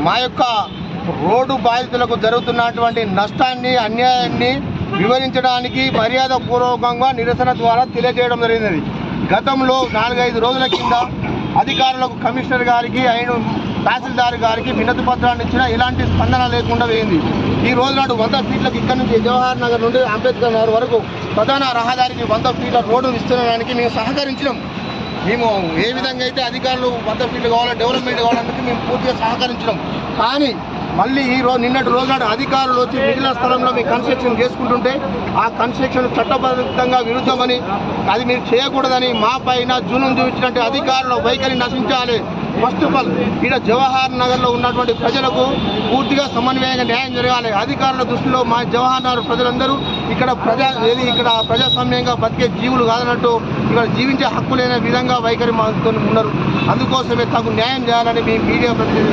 మా యొక్క రోడ్డు బాధితులకు జరుగుతున్నటువంటి నష్టాన్ని అన్యాయాన్ని వివరించడానికి మర్యాదపూర్వకంగా నిరసన ద్వారా తెలియజేయడం జరిగినది. గతంలో 4-5 రోజుల కింద అధికారులకు కమిషనర్ గారికి తహసీల్దార్ గారికి వినతి పత్రాన్ని ఇచ్చినా ఎలాంటి స్పందన లేకుండా పోయింది. ఈ రోజు నాడు 100 ఫీట్లకు ఇక్కడి నుంచి జవహర్ నగర్ నుండి అంబేద్కర్ నగర్ వరకు ప్రధాన రహదారికి 100 ఫీట్ల రోడ్డు విస్తరణడానికి మేము సహకరించినాం. మేము ఏ విధంగా అయితే అధికారులు 100 ఫీట్లు కావాలో డెవలప్మెంట్ కావాలంటే మేము పూర్తిగా సహకరించినాం. కానీ మళ్ళీ నిన్నటి రోజు నాడు అధికారులు వచ్చి మిగిలిన స్థలంలో మీ కన్స్ట్రక్షన్ చేసుకుంటుంటే ఆ కన్స్ట్రక్షన్ చట్టబద్ధంగా విరుద్ధమని, అది మీరు చేయకూడదని మా పైన జూనం చూపించినట్టు అధికారుల వైఖరి నశించాలి. ఫస్ట్ ఆఫ్ ఆల్ ఇక్కడ జవహర్ నగర్లో ఉన్నటువంటి ప్రజలకు పూర్తిగా సమన్వయంగా న్యాయం జరగాలి. అధికారుల దృష్టిలో మా జవహర్ నగర్ ప్రజలందరూ ఇక్కడ ప్రజాస్వామ్యంగా బతికే జీవులు కాదన్నట్టు ఇక్కడ జీవించే హక్కు లేని విధంగా వైఖరి మాతో ఉన్నారు. అందుకోసమే తగు న్యాయం చేయాలని మీ మీడియా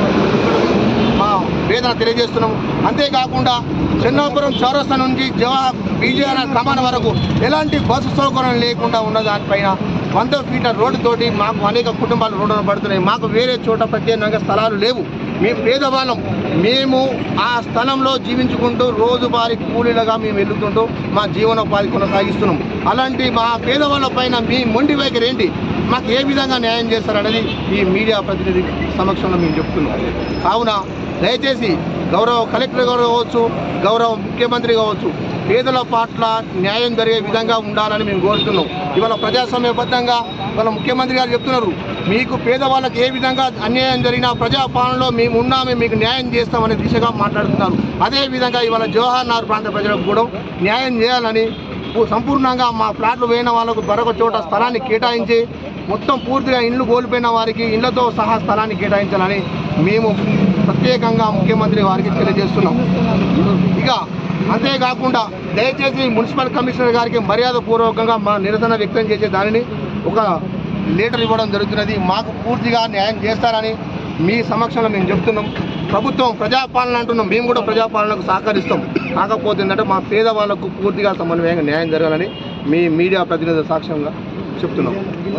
మా వేదన తెలియజేస్తున్నాము. అంతేకాకుండా చెన్నాపురం చౌరస్తా నుంచి విజయనగరం కమాన్ వరకు ఎలాంటి బస్సు సౌకర్యం లేకుండా ఉన్న దానిపైన 100 ఫీట్ల రోడ్డుతోటి మాకు అనేక కుటుంబాలు రోడ్డున పడుతున్నాయి. మాకు వేరే చోట ప్రత్యేకంగా స్థలాలు లేవు. మేము పేదవాళ్ళం. మేము ఆ స్థలంలో జీవించుకుంటూ రోజువారీ కూలీలుగా మేము వెళ్తుంటూ మా జీవనోపాధి కొనసాగిస్తున్నాం. అలాంటి మా పేదవాళ్ళ పైన మీ మొండి వైఖరి ఏంటి? మాకు ఏ విధంగా న్యాయం చేస్తారనేది ఈ మీడియా ప్రతినిధి సమక్షంలో మేము చెప్తున్నాం. కావున దయచేసి గౌరవ కలెక్టర్ గారు కావచ్చు, గౌరవ ముఖ్యమంత్రి కావచ్చు, పేదల పట్ల న్యాయం జరిగే విధంగా ఉండాలని మేము కోరుతున్నాం. ఇవాళ ప్రజాస్వామ్యబద్ధంగా ఇవాళ ముఖ్యమంత్రి గారు చెప్తున్నారు, మీకు పేదవాళ్ళకి ఏ విధంగా అన్యాయం జరిగినా ప్రజాపాలనలో మేము ఉన్నామే, మీకు న్యాయం చేస్తామనే దిశగా మాట్లాడుతున్నారు. అదేవిధంగా ఇవాళ జవహర్ నగర్ ప్రాంత ప్రజలకు కూడా న్యాయం చేయాలని సంపూర్ణంగా మా ఫ్లాట్లు పోయిన వాళ్ళకు మరొక చోట స్థలాన్ని కేటాయించి మొత్తం పూర్తిగా ఇండ్లు కోల్పోయిన వారికి ఇండ్లతో సహా స్థలాన్ని కేటాయించాలని మేము ప్రత్యేకంగా ముఖ్యమంత్రి వారికి తెలియజేస్తున్నాం. ఇక అంతేకాకుండా దయచేసి మున్సిపల్ కమిషనర్ గారికి మర్యాదపూర్వకంగా మా నిరసన వ్యక్తం చేసే దానిని ఒక లెటర్ ఇవ్వడం జరుగుతున్నది. మాకు పూర్తిగా న్యాయం చేస్తారని మీ సమక్షంలో మేము చెప్తున్నాం. ప్రభుత్వం ప్రజాపాలన అంటున్నాం, మేము కూడా ప్రజాపాలనకు సహకరిస్తాం. కాకపోతే ఏంటంటే మా పేదవాళ్లకు పూర్తిగా సమన్వయంగా న్యాయం జరగాలని మీ మీడియా ప్రతినిధుల సాక్ష్యంగా చెప్తున్నాం.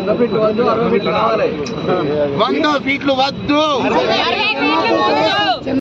100 ఫీట్లు వద్దు.